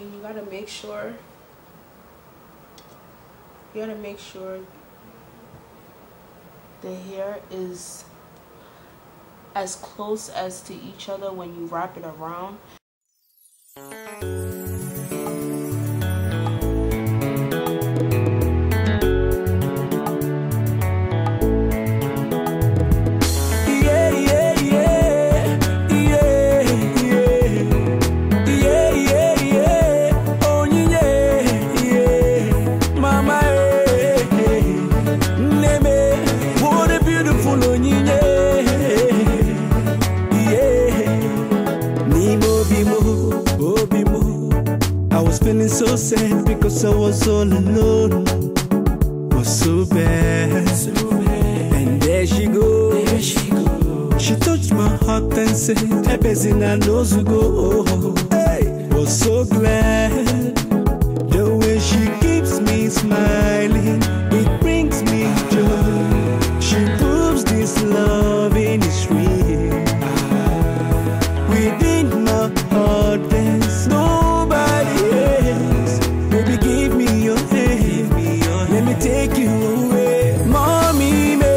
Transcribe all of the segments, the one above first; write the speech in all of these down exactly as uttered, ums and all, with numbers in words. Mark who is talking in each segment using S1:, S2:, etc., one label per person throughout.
S1: and you gotta make sure you gotta make sure the hair is as close as to each other when you wrap it around.
S2: Feeling so sad because I was all alone. Was so bad, so bad. And there she goes. There she goes. She touched my heart and said, "Ebezina knows who go." Hey, was so glad. The way she keeps me smiling, it brings me joy. She proves this loving is real. Within my heart there's nobody else. Baby, give me your hand, let me take you away. Mommy, me,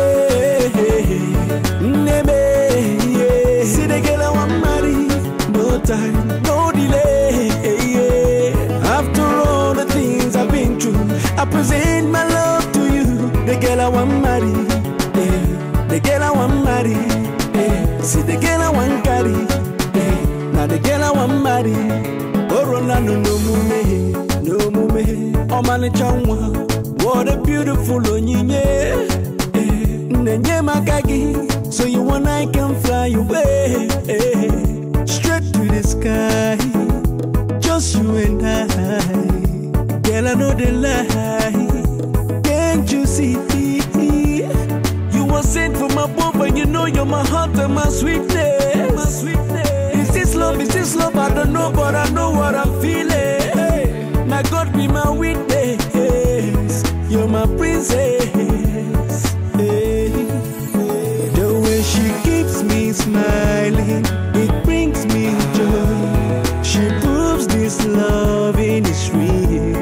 S2: neme, yeah. See the girl I want marry, no time, no delay, yeah. After all the things I've been through, I present my love to you. The girl I want marry, yeah. The girl I want marry, yeah. See the girl I want carry, yeah. Now the girl I want marry. Oh, no, no, no, mume, no, mume. Oh, man, changwa. What a beautiful onyinye. Nenye makagi. So you and I can fly away. Straight to the sky. Just you and I. Girl, I know the lie. Can't you see? You were sent from above and you know you're my heart and my sweetness. My sweetness. Is this love, is this love? I don't know, but I know what I'm feeling. Hey, now God be my witness. You're my princess. Hey, the way she keeps me smiling, it brings me joy. She proves this loving is real.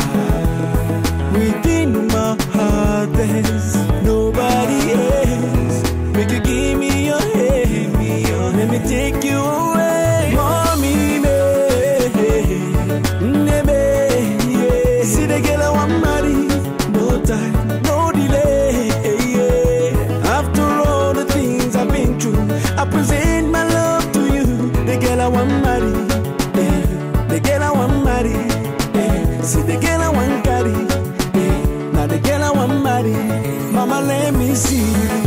S2: Within my heart there's nobody else. Make you give me your hand, let me take you away. Mommy, me, neme, yeah. See the girl I want marry, no time, no delay, yeah. After all the things I've been through, I present my love to you. The girl I want marry, yeah. The girl I want marry, yeah. See the girl I want carry, yeah. Now the girl I want marry. Mama, let me see you.